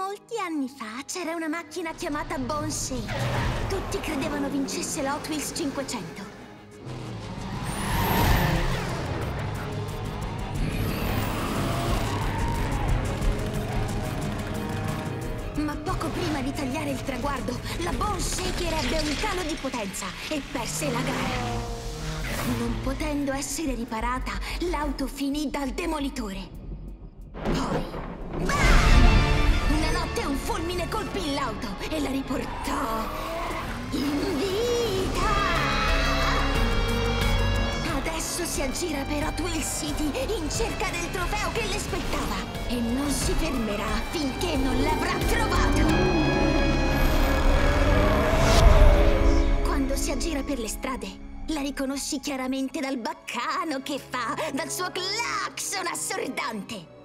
Molti anni fa c'era una macchina chiamata Boneshape. Tutti credevano vincesse la Hot Wheels 500. Ma poco prima di tagliare il traguardo, la Boneshape ebbe un calo di potenza e perse la gara. Non potendo essere riparata, l'auto finì dal demolitore. Poi... BAM! Una notte un fulmine colpì l'auto e la riportò in vita! Adesso si aggira per Hot Wheels City in cerca del trofeo che le spettava e non si fermerà finché non l'avrà trovato! Quando si aggira per le strade, la riconosci chiaramente dal baccano che fa, dal suo clacson assordante!